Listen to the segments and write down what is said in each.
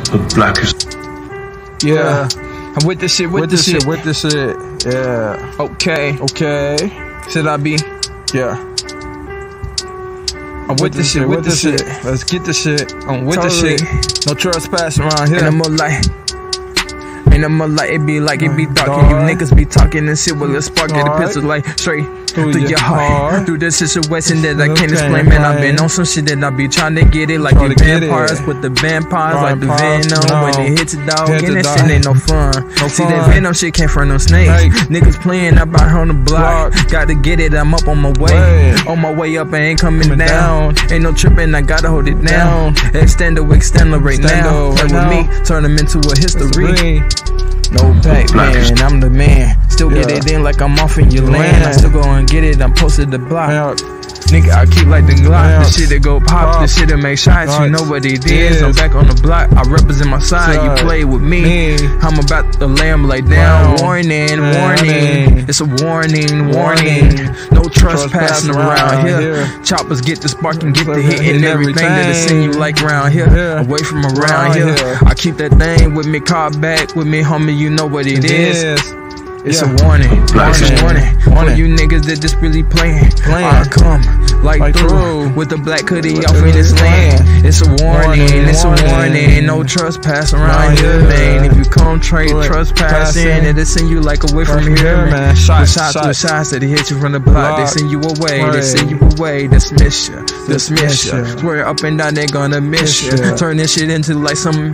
The blackest. Yeah. I'm with this shit, with this shit. Yeah. Okay. Should I be? Yeah. I'm with this shit, with this shit. Let's get this shit. I'm with this shit. No trespassing around here. And I'm like, it be like, it be dark. And you niggas be talking and shit with a spark. Get the pistol like straight through your heart. Through the situation that I can't explain, man. I've been on some shit that I be trying to get it. Like the vampires with the vampires, like the venom. When it hits a dog, and that shit ain't no fun. See, that venom shit came from them snakes. Niggas playing up out on the block. Gotta get it, I'm up on my way. On my way up, I ain't coming down. Ain't no tripping, I gotta hold it down. Extendo right now. Play with me, turn them into a history. No back, man, I'm the man. Still get it in like I'm off in your land. I still go and get it, I'm posted the block. Nigga, I keep like the Glock. The shit that go pop, the shit that make shots. You know what it is. I'm back on the block, I represent my side. You play with me, I'm about to lay them like down. Warning. It's a warning. No trespassing around here. Choppers get the spark and get the hit and everything that'll send you like round here. Away from around here. I keep that thing with me, car back with me, homie. You know what it is. It's a warning. For you niggas that just really playing. I come like through with the black hoodie off in this land. It's a warning. No trespass around here, man. If you come trespassing, it'll send you like away from here, man. Shots that hit you from the block, they send you away. Dismiss ya. Swear up and down they gonna miss ya. Turn this shit into some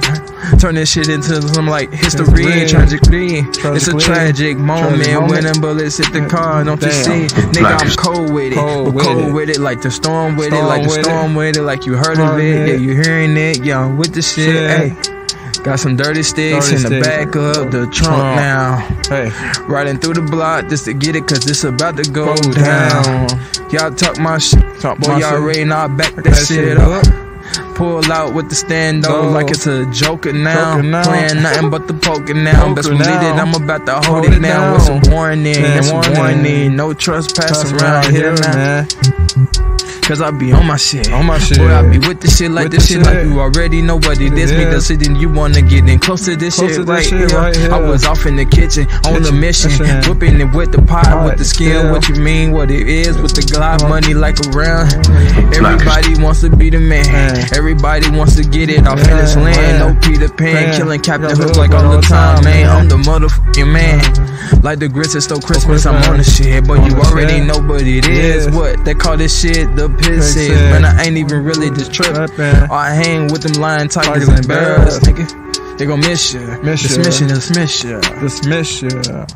like history, tragically. It's a tragic moment when them bullets hit the car. Don't you see, nigga, I'm cold with it. Cold with it like the storm with it, like you heard of it. Yeah, you hearing it. Yeah, I'm with the shit. Hey, got some dirty sticks in the back of the trunk now. Riding through the block just to get it, cause it's about to go down. Y'all talk my shit, boy, y'all already not back that shit up. Pull out with the stand-up like it's a joker now. Playing nothing but the poker now. Best believe it, I'm about to hold it now. It's a warning. No trespass around here, man. Cause I be on my shit. Boy, I be with the shit like this shit. Like you already know what it is. Be the shit, then you wanna get in close to this shit right here. I was off in the kitchen on a mission, whipping it with the pot, with the skin. What you mean? What it is? With the Glock, money like around. Everybody wants to be the man. Everybody wants to get it off in this land. No Peter Pan, killing Captain Hook like all the time, man. I'm the motherfucking man. Like the grits that stole Christmas, I'm on the shit. But you already know what it is. What they call this shit, the piss is. Man, I ain't even really just tripping. Or I hang with them lion tigers and bears, nigga. They gon' miss ya. Dismiss ya.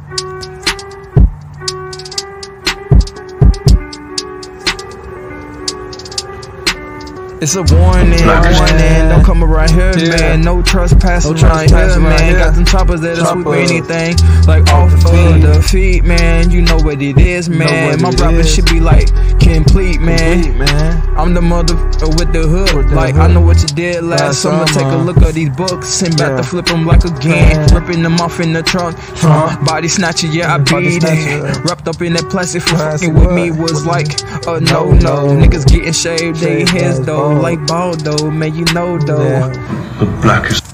It's a warning. Don't come around here, man. No trespassing around here, man. Got them choppers that'll swoop anything like off of the feet, man. You know what it is, man. My rapping should be like complete, man. I'm the motherfucker with the hood. Like I know what you did last summer. Take a look at these books and about to flip them like again. Ripping them off in the trunk. Body snatcher, yeah, I beat it. Wrapped up in that plastic for fucking with me was like a no. Niggas getting shaved, they heads though. Like Baldo, man, you know though. The blackest.